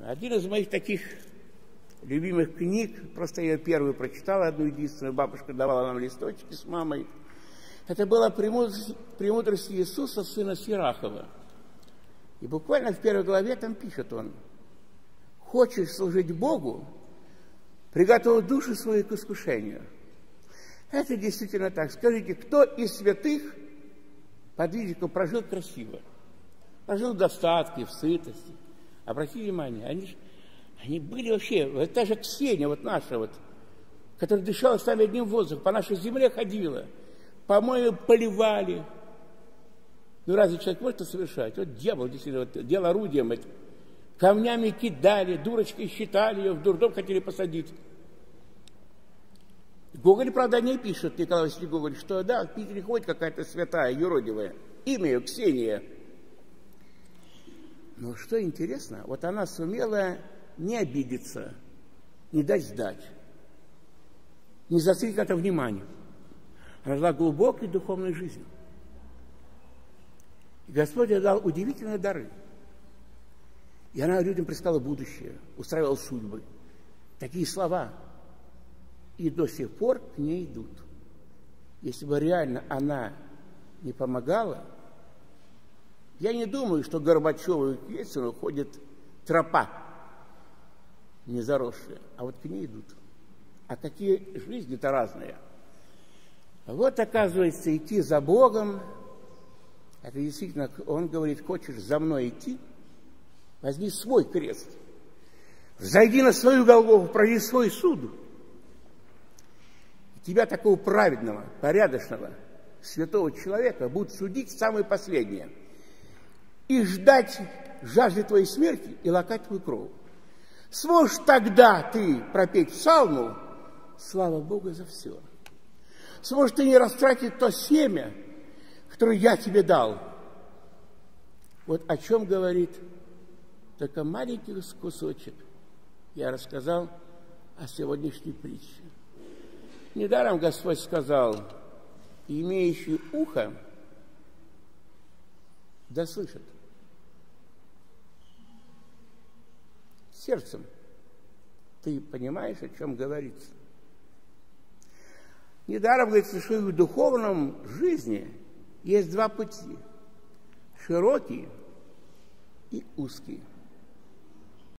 Один из моих таких любимых книг, просто я ее первую прочитала, одну единственную, бабушка давала нам листочки с мамой. Это была «Премудрость Иисуса, сына Сирахова». И буквально в первой главе там пишет он: «Хочешь служить Богу, приготовь душу свою к искушению». Это действительно так. Скажите, кто из святых подвижников прожил красиво? Прожил в достатке, в сытости. Обратите внимание, они были вообще, вот та же Ксения, вот наша вот, которая дышала с нами одним воздухом, по нашей земле ходила, по-моему, поливали. Ну, разве человек может это совершать? Вот дьявол действительно вот, делал орудием это. Камнями кидали, дурочкой считали ее, в дурдом хотели посадить. Гоголь, правда, не пишет, Николай Васильевич Гоголь, что да, в Питере ходит какая-то святая, юродивая, имя ее Ксения. Но что интересно, вот она сумела не обидеться, не дать сдать, не заострить это внимание. Она жила глубокой духовной жизнью. И Господь ей дал удивительные дары. И она людям предсказала будущее, устраивала судьбы. Такие слова. И до сих пор к ней идут. Если бы реально она не помогала, я не думаю, что Горбачеву и Ельцину ходит тропа не заросшая, а вот к ней идут. А какие жизни-то разные. Вот, оказывается, идти за Богом, это действительно, он говорит, хочешь за мной идти, возьми свой крест, взойди на свою Голгофу, пройди свой суд. И тебя, такого праведного, порядочного, святого человека, будут судить самое последнее. И ждать жажды твоей смерти и лакать твою кровь. Сможешь тогда ты пропеть псалму, слава Богу за все. Сможешь ты не растратить то семя, которое я тебе дал. Вот о чем говорит только маленький кусочек. Я рассказал о сегодняшней притче. Недаром Господь сказал, имеющий ухо да слышит. Сердцем ты понимаешь, о чем говорится. Недаром говорится, что и в духовном жизни есть два пути. Широкий и узкий.